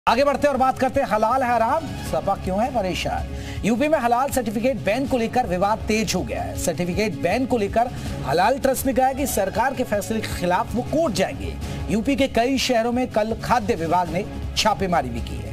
आगे बढ़ते और बात करते हैं हलाल है हराम, सपा क्यों है परेशान। यूपी में हलाल सर्टिफिकेट बैन को लेकर विवाद तेज हो गया है। सर्टिफिकेट बैन को लेकर हलाल ट्रस्ट ने कहा है कि सरकार के फैसले के खिलाफ वो कोर्ट जाएंगे। यूपी के कई शहरों में कल खाद्य विभाग ने छापेमारी भी की है।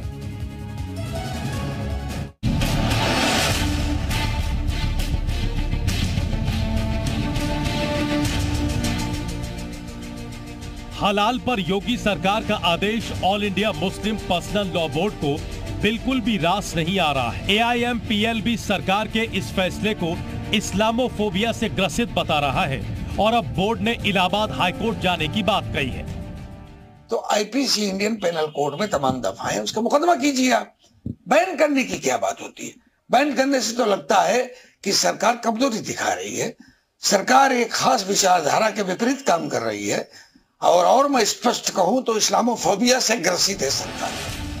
हलाल पर योगी सरकार का आदेश all India Muslim personal law board को बिल्कुल भी रास नहीं आ रहा है। AIMPL भी सरकार के इस फैसले को इस्लामोफोबिया से ग्रसित बता रहा है और अब बोर्ड ने इलाहाबाद हाईकोर्ट जाने की बात कही है। तो IPC इंडियन पेनल कोड में तमाम दफा है, उसका मुकदमा कीजिए आप। बैन करने की क्या बात होती है? बैन करने से तो लगता है कि सरकार कमजोरी दिखा रही है, सरकार एक खास विचारधारा के विपरीत काम कर रही है और मैं स्पष्ट कहूं तो इस्लामोफोबिया से ग्रसित है सरकार।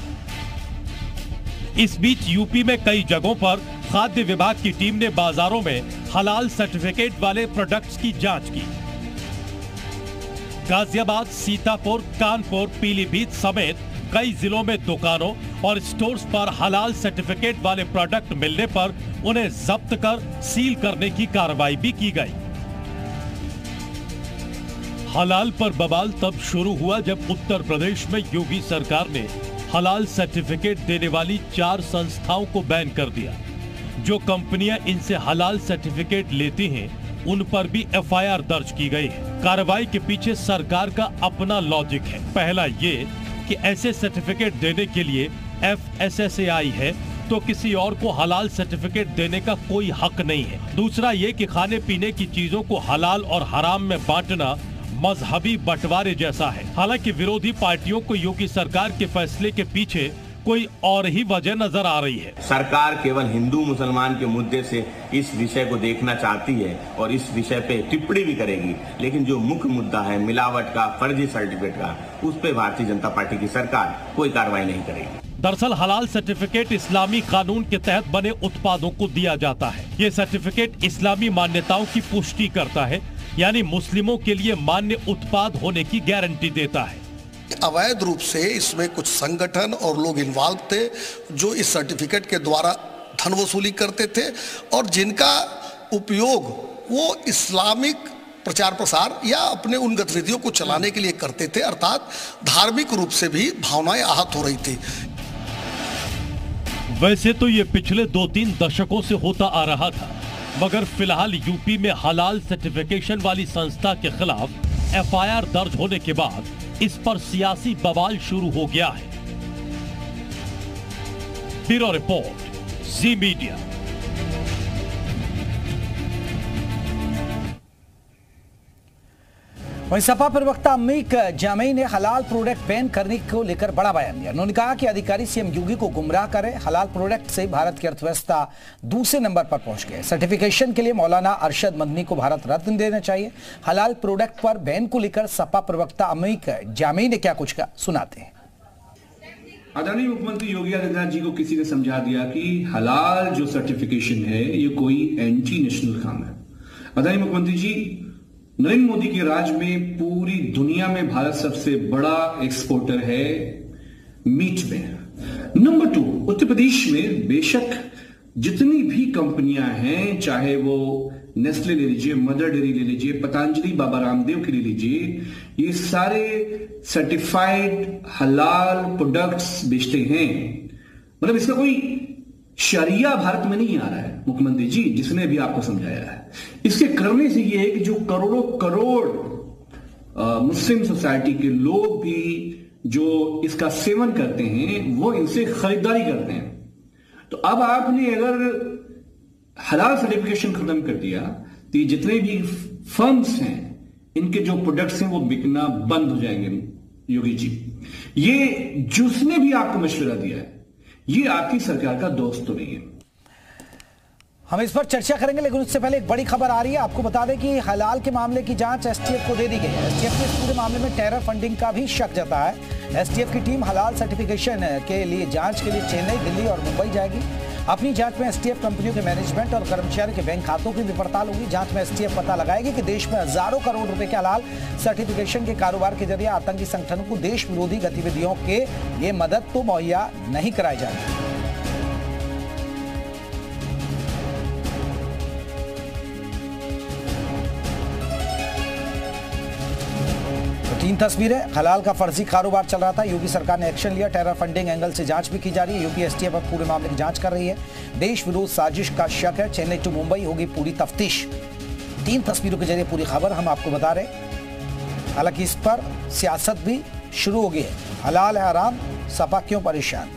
इस बीच यूपी में कई जगहों पर खाद्य विभाग की टीम ने बाजारों में हलाल सर्टिफिकेट वाले प्रोडक्ट्स की जांच की। गाजियाबाद, सीतापुर, कानपुर, पीलीभीत समेत कई जिलों में दुकानों और स्टोर्स पर हलाल सर्टिफिकेट वाले प्रोडक्ट मिलने पर उन्हें जब्त कर सील करने की कार्रवाई भी की गई। हलाल पर बवाल तब शुरू हुआ जब उत्तर प्रदेश में योगी सरकार ने हलाल सर्टिफिकेट देने वाली 4 संस्थाओं को बैन कर दिया। जो कंपनियां इनसे हलाल सर्टिफिकेट लेती हैं, उन पर भी FIR दर्ज की गई है। कार्रवाई के पीछे सरकार का अपना लॉजिक है। पहला ये कि ऐसे सर्टिफिकेट देने के लिए FSSAI है, तो किसी और को हलाल सर्टिफिकेट देने का कोई हक नहीं है। दूसरा ये कि खाने पीने की चीजों को हलाल और हराम में बांटना मजहबी बंटवारे जैसा है। हालांकि विरोधी पार्टियों को योगी सरकार के फैसले के पीछे कोई और ही वजह नजर आ रही है। सरकार केवल हिंदू मुसलमान के मुद्दे से इस विषय को देखना चाहती है और इस विषय पे टिप्पणी भी करेगी, लेकिन जो मुख्य मुद्दा है मिलावट का, फर्जी सर्टिफिकेट का, उस पे भारतीय जनता पार्टी की सरकार कोई कार्रवाई नहीं करेगी। दरअसल हलाल सर्टिफिकेट इस्लामी कानून के तहत बने उत्पादों को दिया जाता है। ये सर्टिफिकेट इस्लामी मान्यताओं की पुष्टि करता है, यानी मुस्लिमों के लिए मान्य उत्पाद होने की गारंटी देता है। अवैध रूप से इसमें कुछ संगठन और लोग इन्वॉल्व थे जो इस सर्टिफिकेट के द्वारा धन वसूली करते थे और जिनका उपयोग वो इस्लामिक प्रचार प्रसार या अपने उन गतिविधियों को चलाने के लिए करते थे, अर्थात धार्मिक रूप से भी भावनाएं आहत हो रही थी। वैसे तो ये पिछले 2-3 दशकों से होता आ रहा था, मगर फिलहाल यूपी में हलाल सर्टिफिकेशन वाली संस्था के खिलाफ FIR दर्ज होने के बाद इस पर सियासी बवाल शुरू हो गया है। Bureau report, Zee media. वहीं सपा प्रवक्ता अमीक जामई ने हलाल प्रोडक्ट बैन करने को लेकर बड़ा बयान दिया। उन्होंने कहा कि अधिकारी CM योगी को गुमराह करे। हलाल प्रोडक्ट से भारत की अर्थव्यवस्था दूसरे नंबर पर पहुंच गई। सर्टिफिकेशन के लिए मौलाना अरशद मदनी को भारत रत्न देना चाहिए। हलाल प्रोडक्ट पर बैन को लेकर सपा प्रवक्ता अमीक जामई ने क्या कुछ कहा, सुनाते हैं। आदरणीय मुख्यमंत्री योगी आदित्यनाथ जी को किसी ने समझा दिया कि हलाल जो सर्टिफिकेशन है ये कोई एंटी नेशनल काम है। आदरणीय मुख्यमंत्री जी, नरेंद्र मोदी के राज में पूरी दुनिया में भारत सबसे बड़ा एक्सपोर्टर है मीट में। नंबर 2, उत्तर प्रदेश में बेशक जितनी भी कंपनियां हैं, चाहे वो नेस्ले ले लीजिए, मदर डेयरी ले लीजिए, पतंजलि, बाबा रामदेव की ले लीजिए, ये सारे सर्टिफाइड हलाल प्रोडक्ट्स बेचते हैं। मतलब इसका कोई शरिया भारत में नहीं आ रहा है मुख्यमंत्री जी, जिसने भी आपको समझाया है। इसके करने से यह है कि जो करोड़ों करोड़ मुस्लिम सोसाइटी के लोग भी जो इसका सेवन करते हैं वो इनसे खरीदारी करते हैं। तो अब आपने अगर हलाल सर्टिफिकेशन खत्म कर दिया तो ये जितने भी फर्म्स हैं इनके जो प्रोडक्ट्स हैं वो बिकना बंद हो जाएंगे। योगी जी, ये जिसने भी आपको मशवरा दिया है ये आपकी सरकार का दोस्त तो नहीं है। हम इस पर चर्चा करेंगे, लेकिन उससे पहले एक बड़ी खबर आ रही है। आपको बता दें कि हलाल के मामले की जांच STF को दे दी गई है। STF ने इस पूरे मामले में टेरर फंडिंग का भी शक जताया है। STF की टीम हलाल सर्टिफिकेशन के लिए जांच के लिए चेन्नई, दिल्ली और मुंबई जाएगी। अपनी जांच में एसटीएफ कंपनियों के मैनेजमेंट और कर्मचारियों के बैंक खातों की भी पड़ताल होगी। जांच में एसटीएफ पता लगाएगी कि देश में हजारों करोड़ रुपए के हलाल सर्टिफिकेशन के कारोबार के जरिए आतंकी संगठनों को देश विरोधी गतिविधियों के ये मदद तो मुहैया नहीं कराई जा रही। तीन तस्वीरें। हलाल का फर्जी कारोबार चल रहा था, योगी सरकार ने एक्शन लिया। टेरर फंडिंग एंगल से जांच भी की जा रही है। यूपी एसटीएफ अब पूरे मामले की जांच कर रही है। देश विरोध साजिश का शक है। चेन्नई टू मुंबई होगी पूरी तफ्तीश। तीन तस्वीरों के जरिए पूरी खबर हम आपको बता रहे। हालांकि इस पर सियासत भी शुरू हो गई है। हलाल है हराम, सपा क्यों परेशान।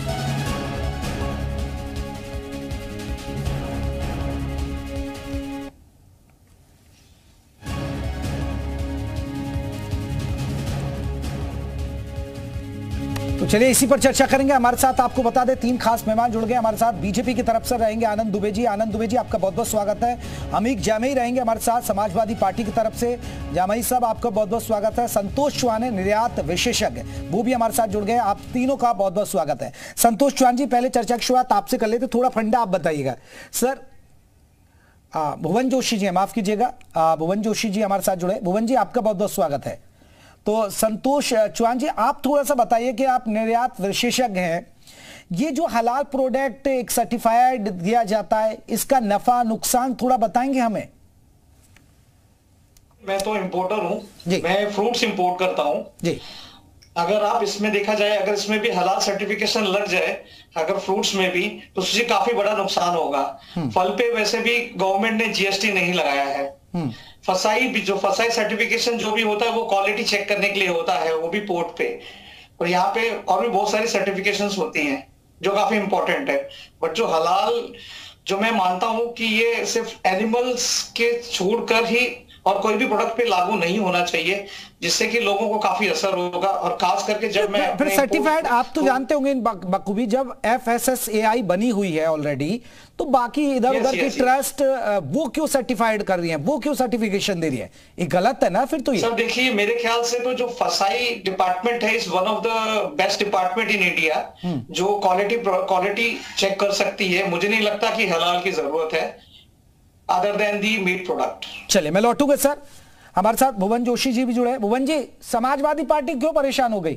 तो चलिए इसी पर चर्चा करेंगे। हमारे साथ आपको बता दें तीन खास मेहमान जुड़ गए हमारे साथ। बीजेपी की तरफ से रहेंगे आनंद दुबे जी। आनंद दुबे जी आपका बहुत बहुत स्वागत है। अमीक जामई रहेंगे हमारे साथ समाजवादी पार्टी की तरफ से। जामई साहब आपका बहुत बहुत स्वागत है। संतोष चौहान है निर्यात विशेषज्ञ, वो भी हमारे साथ जुड़ गए। आप तीनों का बहुत बहुत स्वागत है। संतोष चौहान जी, पहले चर्चा की शुरुआत आपसे कर लेते, थोड़ा फंडा आप बताइएगा सर। भुवन जोशी जी, माफ कीजिएगा, भुवन जोशी जी हमारे साथ जुड़े। भुवन जी आपका बहुत बहुत स्वागत है। तो संतोष चौहान जी, आप थोड़ा सा बताइए कि आप निर्यात विशेषज्ञ हैं। ये जो हलाल प्रोडक्ट एक सर्टिफाइड दिया जाता है, इसका नफा नुकसान थोड़ा बताएंगे हमें। मैं तो इंपोर्टर हूँ, मैं फ्रूट्स इंपोर्ट करता हूँ जी। अगर आप इसमें देखा जाए, अगर इसमें भी हलाल सर्टिफिकेशन लग जाए, अगर फ्रूट्स में भी, तो उससे काफी बड़ा नुकसान होगा। फल पे वैसे भी गवर्नमेंट ने जीएसटी नहीं लगाया है। फसाई सर्टिफिकेशन जो भी होता है वो क्वालिटी चेक करने के लिए होता है, वो भी पोर्ट पे। और यहाँ पे और भी बहुत सारी सर्टिफिकेशंस होती हैं जो काफी इंपॉर्टेंट है। बट जो हलाल, जो मैं मानता हूं कि ये सिर्फ एनिमल्स के छोड़कर ही और कोई भी प्रोडक्ट पे लागू नहीं होना चाहिए, जिससे कि लोगों को काफी असर होगा। और खास करके जब मैं फिर सर्टिफाइड, आप तो जानते होंगे बखूबी, जब FSSAI बनी हुई है ऑलरेडी, तो बाकी इधर उधर की ट्रस्ट वो क्यों सर्टिफाइड कर रही है, वो क्यों सर्टिफिकेशन दे रही है? ये गलत है ना फिर तो। ये सर देखिए, मेरे ख्याल से तो जो फसाई डिपार्टमेंट है, is one of the best department in India, जो क्वालिटी चेक कर सकती है। मुझे नहीं लगता कि हलाल की जरूरत है other than the meat product. चलिए मैं लौटूंगा सर। हमारे साथ भुवन जोशी जी भी जुड़े। भुवन जी, समाजवादी पार्टी क्यों परेशान हो गई?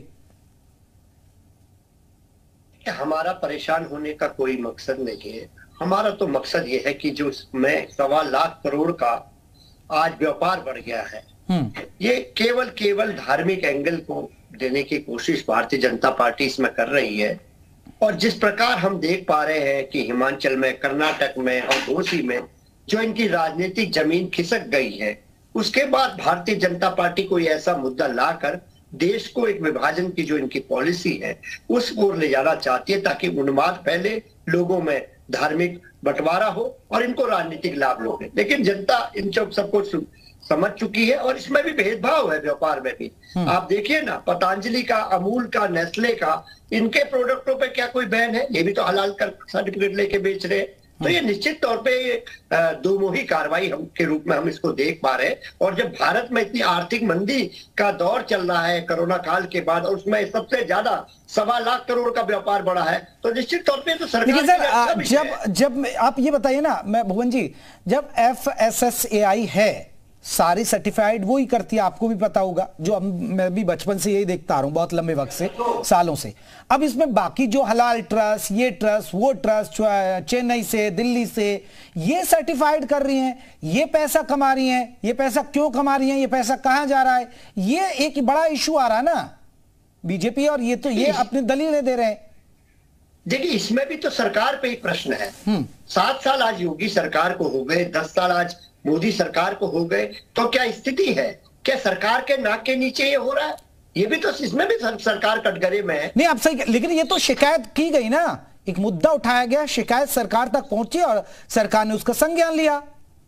हमारा परेशान होने का कोई मकसद नहीं है। हमारा तो मकसद ये है कि जो में 1.25 लाख करोड़ का आज व्यापार बढ़ गया है, ये केवल धार्मिक एंगल को देने की कोशिश भारतीय जनता पार्टी इसमें कर रही है। और जिस प्रकार हम देख पा रहे हैं कि हिमाचल में, कर्नाटक में और घोसी में जो इनकी राजनीतिक जमीन खिसक गई है, उसके बाद भारतीय जनता पार्टी कोई ऐसा मुद्दा लाकर देश को एक विभाजन की जो इनकी पॉलिसी है उस ओर ले जाना चाहती है, ताकि उन्माद फैले, लोगों में धार्मिक बंटवारा हो और इनको राजनीतिक लाभ मिले। लेकिन जनता इन सब कुछ समझ चुकी है और इसमें भी भेदभाव है, व्यापार में भी। आप देखिए ना, पतंजलि का, अमूल का, नेस्ले का, इनके प्रोडक्टों पे क्या कोई बैन है? ये भी तो हलाल का सर्टिफिकेट लेके बेच रहे हैं। तो ये निश्चित तौर पे दोमुही कार्रवाई के रूप में हम इसको देख पा रहे हैं। और जब भारत में इतनी आर्थिक मंदी का दौर चल रहा है कोरोना काल के बाद, और उसमें सबसे ज्यादा 1.25 लाख करोड़ का व्यापार बढ़ा है, तो निश्चित तौर पे तो सरकार जब आप ये बताइए ना, मैं भुवन जी, जब FSSAI है सारी सर्टिफाइड वो ही करती है, आपको भी पता होगा, जो मैं भी बचपन से यही देखता आ रहा हूं बहुत लंबे वक्त से, सालों से। अब इसमें बाकी जो हलाल ट्रस्ट, ये ट्रस्ट, वो ट्रस्ट, चेन्नई से, दिल्ली से, ये सर्टिफाइड कर रही हैं, ये पैसा कमा रही हैं। ये पैसा क्यों कमा रही हैं, ये पैसा कहां जा रहा है, ये एक बड़ा इशू आ रहा है ना बीजेपी, और ये तो ये अपनी दलीलें दे रहे हैं। देखिए, इसमें भी तो सरकार पे ही प्रश्न है। 7 साल आज योगी सरकार को हो गए, 10 साल आज मोदी सरकार को हो गए, तो क्या स्थिति है? क्या सरकार के नाक के नीचे ये हो रहा है? ये भी तो, इसमें भी सरकार कटघरे में है। नहीं, आप सही, लेकिन ये तो शिकायत की गई ना, एक मुद्दा उठाया गया, शिकायत सरकार तक पहुंची और सरकार ने उसका संज्ञान लिया।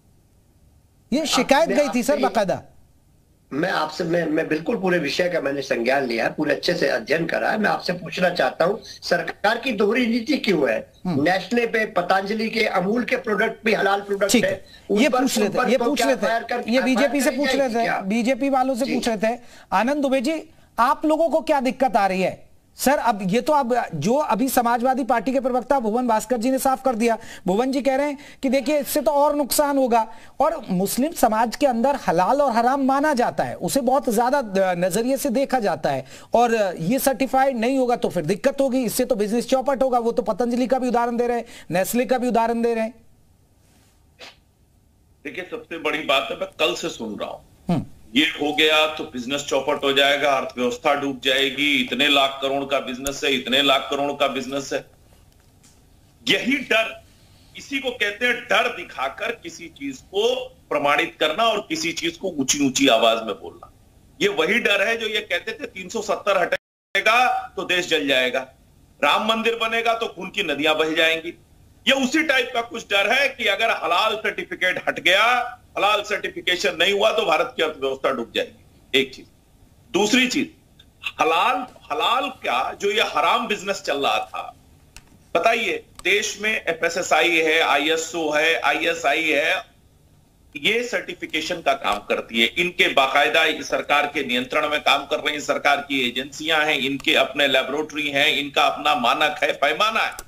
ये शिकायत गई थी सर बाकायदा। मैं आपसे मैं बिल्कुल पूरे विषय का मैंने संज्ञान लिया है, पूरे अच्छे से अध्ययन करा है। मैं आपसे पूछना चाहता हूं, सरकार की दोहरी नीति क्यों है? नेस्ले पे, पतंजलि के, अमूल के प्रोडक्ट भी हलाल प्रोडक्ट है। ये पूछ लेते, ये बीजेपी से पूछ रहे थे, बीजेपी वालों से पूछ रहे थे। आनंद दुबे जी, आप लोगों को क्या दिक्कत आ रही है सर अब ये तो अब जो अभी समाजवादी पार्टी के प्रवक्ता भुवन भास्कर जी ने साफ कर दिया। भुवन जी कह रहे हैं कि देखिए इससे तो और नुकसान होगा, और मुस्लिम समाज के अंदर हलाल और हराम माना जाता है, उसे बहुत ज्यादा नजरिए से देखा जाता है, और ये सर्टिफाइड नहीं होगा तो फिर दिक्कत होगी, इससे तो बिजनेस चौपट होगा। वो तो पतंजलि का भी उदाहरण दे रहे हैं, नेस्ले का भी उदाहरण दे रहे हैं। देखिए सबसे बड़ी बात है, मैं कल से सुन रहा हूं ये हो गया तो बिजनेस चौपट हो जाएगा, अर्थव्यवस्था डूब जाएगी, इतने लाख करोड़ का बिजनेस है, इतने लाख करोड़ का बिजनेस है। यही डर, इसी को कहते हैं डर दिखाकर किसी चीज को प्रमाणित करना और किसी चीज को ऊंची ऊंची आवाज में बोलना। ये वही डर है जो ये कहते थे 370 हटेगा तो देश जल जाएगा, राम मंदिर बनेगा तो खून की नदियां बह जाएंगी। ये उसी टाइप का कुछ डर है कि अगर हलाल सर्टिफिकेट हट गया, हलाल सर्टिफिकेशन नहीं हुआ तो भारत की अर्थव्यवस्था डूब जाएगी। एक चीज। दूसरी चीज, हलाल क्या जो ये हराम बिजनेस चल रहा था, बताइए देश में एफएसएसआई है, आईएसओ है, आईएसआई है, ये सर्टिफिकेशन का काम करती है। इनके बाकायदा सरकार के नियंत्रण में काम कर रही हैं, सरकार की एजेंसियां हैं, इनके अपने लेबोरेटरी हैं, इनका अपना मानक है, पैमाना है।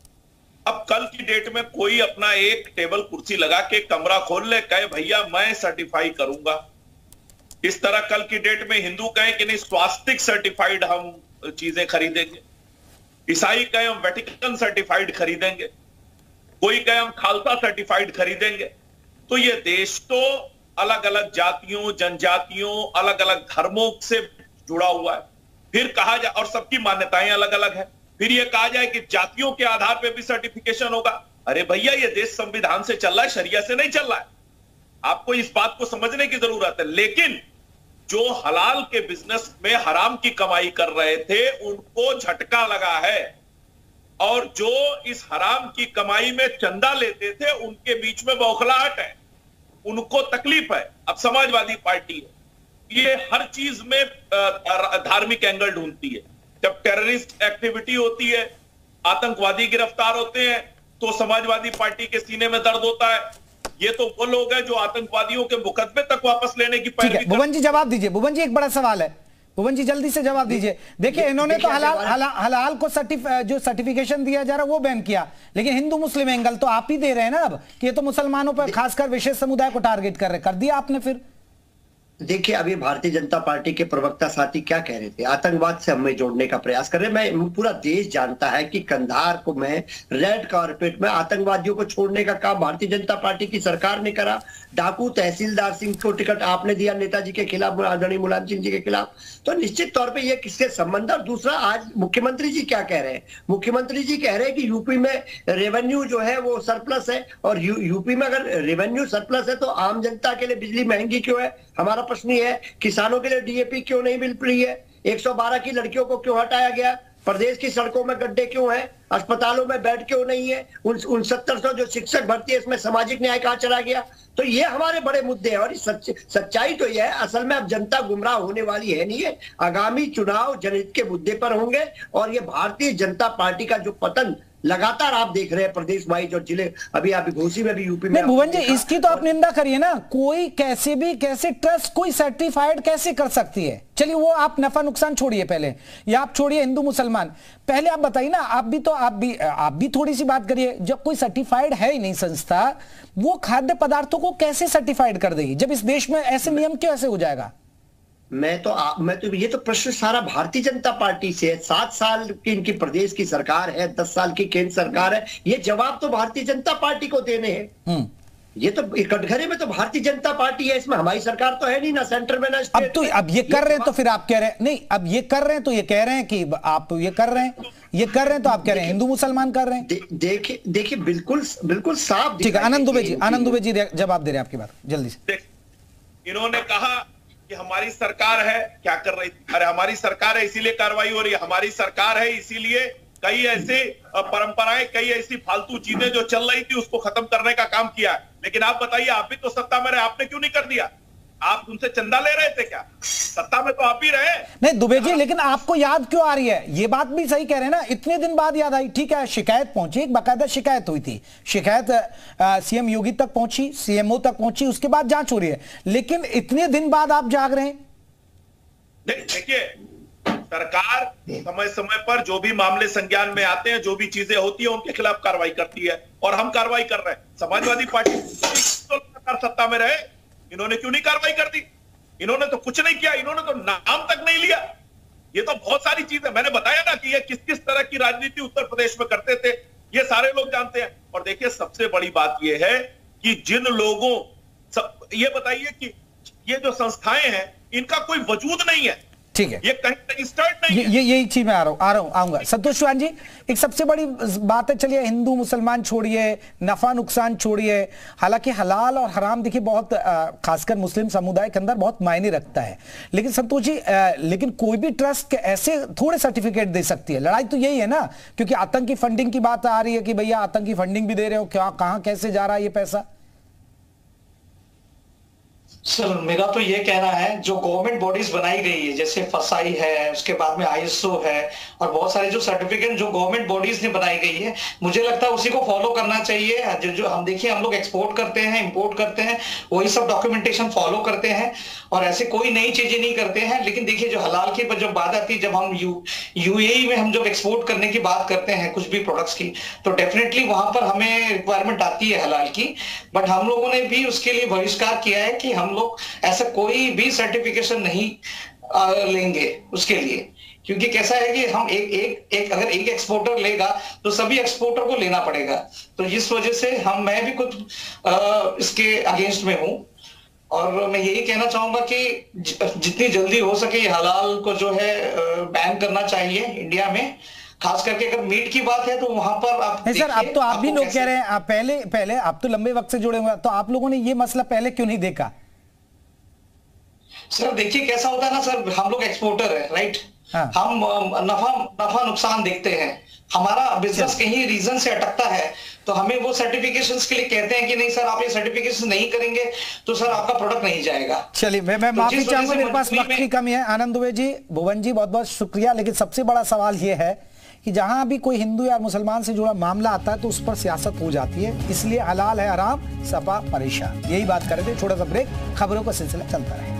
अब कल की डेट में कोई अपना एक टेबल कुर्सी लगा के कमरा खोल ले, कहे भैया मैं सर्टिफाई करूंगा। इस तरह कल की डेट में हिंदू कहें कि नहीं स्वास्तिक सर्टिफाइड हम चीजें खरीदेंगे, ईसाई कहें हम वेटिकन सर्टिफाइड खरीदेंगे, कोई कहे हम खालसा सर्टिफाइड खरीदेंगे। तो ये देश तो अलग अलग जातियों, जनजातियों, अलग अलग धर्मों से जुड़ा हुआ है। फिर कहा जाए, और सबकी मान्यताएं अलग अलग है, फिर ये कहा जाए कि जातियों के आधार पे भी सर्टिफिकेशन होगा। अरे भैया ये देश संविधान से चल रहा है, शरिया से नहीं चल रहा है। आपको इस बात को समझने की जरूरत है। लेकिन जो हलाल के बिजनेस में हराम की कमाई कर रहे थे उनको झटका लगा है, और जो इस हराम की कमाई में चंदा लेते थे उनके बीच में बौखलाहट है, उनको तकलीफ है। अब समाजवादी पार्टी है, ये हर चीज में धार्मिक एंगल ढूंढती है। जब टेररिस्ट एक्टिविटी होती है, आतंकवादी गिरफ्तार होते हैं, तो समाजवादी पार्टी के सीने में दर्द होता है। ये तो वो लोग हैं जो आतंकवादियों के मुकदमे तक वापस लेने की पैरवी। भुवन जी जवाब दीजिए। भुवन जी एक बड़ा सवाल है, भुवन जी जल्दी से जवाब दीजिए। देखिए इन्होंने तो हलाल को जो सर्टिफिकेशन दिया जा रहा है वो बैन किया, लेकिन हिंदू मुस्लिम एंगल तो आप ही दे रहे हैं ना अब, कि ये तो मुसलमानों पर खासकर विशेष समुदाय को टारगेट कर दिया आपने। फिर देखिए अभी भारतीय जनता पार्टी के प्रवक्ता साथी क्या कह रहे थे, आतंकवाद से हमें जोड़ने का प्रयास कर रहे। मैं पूरा देश जानता है कि कंधार को मैं रेड कारपेट में आतंकवादियों को छोड़ने का काम भारतीय जनता पार्टी की सरकार ने करा। डाकू तहसीलदार सिंह को टिकट आपने दिया नेताजी के खिलाफ, आदरणीय मुलायम सिंह जी के खिलाफ, तो निश्चित तौर पे ये किसके संबंध। और दूसरा, आज मुख्यमंत्री जी क्या कह रहे हैं, मुख्यमंत्री जी कह रहे हैं कि यूपी में रेवेन्यू जो है वो सरप्लस है, और यूपी में अगर रेवेन्यू सरप्लस है तो आम जनता के लिए बिजली महंगी क्यों है। हमारा प्रश्न ये है, किसानों के लिए डीएपी क्यों नहीं मिल रही है, 112 की लड़कियों को क्यों हटाया गया, प्रदेश की सड़कों में गड्ढे क्यों हैं, अस्पतालों में बेड क्यों नहीं है, उन 6900 जो शिक्षक भर्ती है इसमें सामाजिक न्याय कहां चला गया। तो ये हमारे बड़े मुद्दे हैं, और सच्चाई तो यह है, असल में अब जनता गुमराह होने वाली है नहीं है। आगामी चुनाव जनहित के मुद्दे पर होंगे, और ये भारतीय जनता पार्टी का जो पतन लगातार आप देख रहे हैं प्रदेश वाइज और जिले, अभी आप घोसी में भी, यूपी में। भुवन जी इसकी तो आप निंदा करिए ना, कोई कैसे ट्रस्ट कोई सर्टिफाइड कैसे कर सकती है। चलिए वो आप नफा नुकसान छोड़िए पहले, या आप छोड़िए हिंदू मुसलमान, पहले आप बताइए ना, आप भी थोड़ी सी बात करिए। जब कोई सर्टिफाइड है ही नहीं संस्था, वो खाद्य पदार्थों को कैसे सर्टिफाइड कर देगी, जब इस देश में ऐसे नियम कैसे हो जाएगा। मैं तो ये तो प्रश्न सारा भारतीय जनता पार्टी से है। 7 साल की इनकी प्रदेश की सरकार है, 10 साल की केंद्र सरकार है, ये जवाब तो भारतीय जनता पार्टी को देने हैं। ये तो कटघरे में तो भारतीय जनता पार्टी है, इसमें हमारी सरकार तो है नहीं, ना सेंटर में ना स्टेट। अब ये कर रहे हैं तो फिर आप कह रहे हैं नहीं, अब ये कर रहे हैं तो ये कह रहे हैं कि आप ये कर रहे हैं तो आप कह रहे हैं हिंदू मुसलमान कर रहे हैं। देखिए बिल्कुल साफ। ठीक है, आनंद दुबे जी जवाब दे रहे हैं आपकी बात जल्दी से। इन्होंने कहा कि हमारी सरकार है, क्या कर रही थी? अरे हमारी सरकार है इसीलिए कार्रवाई हो रही है, हमारी सरकार है इसीलिए कई ऐसे परंपराएं, कई ऐसी फालतू चीजें जो चल रही थी उसको खत्म करने का काम किया। लेकिन आप बताइए, आप भी तो सत्ता में रहे, आपने क्यों नहीं कर दिया? आप उनसे चंदा ले रहे थे क्या? सत्ता में तो आप ही रहे। नहीं दुबे जी, लेकिन आपको याद क्यों आ रही है? ये बात भी सही कह रहे हैं ना, इतने दिन बाद याद आई। ठीक है, शिकायत पहुंची, एक बाकायदा शिकायत हुई थी, शिकायत सीएम योगी तक पहुंची, सीएमओ तक पहुंची, उसके बाद जांच हो रही है, लेकिन इतने दिन बाद आप जाग रहे हैं। देखिए सरकार समय समय पर जो भी मामले संज्ञान में आते हैं, जो भी चीजें होती है, उनके खिलाफ कार्रवाई करती है और हम कार्रवाई कर रहे हैं। समाजवादी पार्टी तो लगातार सत्ता में रहे, इन्होंने क्यों नहीं कार्रवाई कर दी? इन्होंने तो कुछ नहीं किया, इन्होंने तो नाम तक नहीं लिया। ये तो बहुत सारी चीजें मैंने बताया ना कि ये किस किस तरह की राजनीति उत्तर प्रदेश में करते थे, ये सारे लोग जानते हैं। और देखिए सबसे बड़ी बात ये है कि जिन लोगों, ये बताइए कि ये जो संस्थाएं हैं इनका कोई वजूद नहीं है, ठीक है, ये कहीं रजिस्टर्ड नहीं है। यही चीज मैं आऊंगा। संतोष चौहान जी, एक सबसे बड़ी बात है, चलिए हिंदू मुसलमान छोड़िए, नफा नुकसान छोड़िए, हालांकि हलाल और हराम देखिए बहुत खासकर मुस्लिम समुदाय के अंदर बहुत मायने रखता है, लेकिन संतोष जी लेकिन कोई भी ट्रस्ट ऐसे थोड़े सर्टिफिकेट दे सकती है। लड़ाई तो यही है ना, क्योंकि आतंकी फंडिंग की बात आ रही है कि भैया आतंकी फंडिंग भी दे रहे हो, क्या कहां कैसे जा रहा है ये पैसा? सर मेरा तो ये कहना है, जो गवर्नमेंट बॉडीज बनाई गई है, जैसे फसाई है, उसके बाद में ISO है, और बहुत सारे जो सर्टिफिकेट जो गवर्नमेंट बॉडीज ने बनाई गई है, मुझे लगता है उसी को फॉलो करना चाहिए। जो हम देखिए हम लोग एक्सपोर्ट करते हैं, इंपोर्ट करते हैं, वही सब डॉक्यूमेंटेशन फॉलो करते हैं और ऐसे कोई नई चीजें नहीं करते हैं। लेकिन देखिए जो हलाल की जब बात आती है, जब हम UAE में हम जब एक्सपोर्ट करने की बात करते हैं कुछ भी प्रोडक्ट्स की, तो डेफिनेटली वहां पर हमें रिक्वायरमेंट आती है हलाल की, बट हम लोगों ने भी उसके लिए बहिष्कार किया है कि हम लोग ऐसा कोई भी सर्टिफिकेशन नहीं लेंगे उसके लिए, क्योंकि कैसा है कि हम अगर एक एक्सपोर्टर लेगा तो सभी एक्सपोर्टर को लेना पड़ेगा। तो इस वजह से मैं भी खुद इसके अगेंस्ट में हूं और मैं यही कहना चाहूंगा कि जितनी जल्दी हो सके ये हलाल को जो है बैन करना चाहिए इंडिया में। खास करके अगर मीट की बात है तो वहां पर आप नहीं सर, अब तो आप भी लोग कह रहे हैं, आप पहले आप तो लंबे वक्त से जुड़े हुए, तो आप लोगों ने ये मसला पहले क्यों नहीं देखा? सर देखिए कैसा होता है ना सर, हम लोग एक्सपोर्टर है, राइट? हाँ। हम नफा नुकसान देखते हैं, हमारा बिजनेस कहीं रीजन से अटकता है तो हमें वो सर्टिफिकेशंस के लिए कहते हैं कि नहीं सर आप ये सर्टिफिकेशन नहीं करेंगे तो सर आपका प्रोडक्ट नहीं जाएगा। चलिए मैं माफी चाहूंगा, मेरे पास वक्त की कमी है। आनंद दुबे जी, भुवन जी, बहुत बहुत शुक्रिया। लेकिन सबसे बड़ा सवाल ये है कि जहां भी कोई हिंदू या मुसलमान से जुड़ा मामला आता है तो उस पर सियासत हो जाती है, इसलिए हलाल है हराम, सपा परेशान। यही बात कर रहे थे। छोटा सा ब्रेक, खबरों का सिलसिला चलता रहे।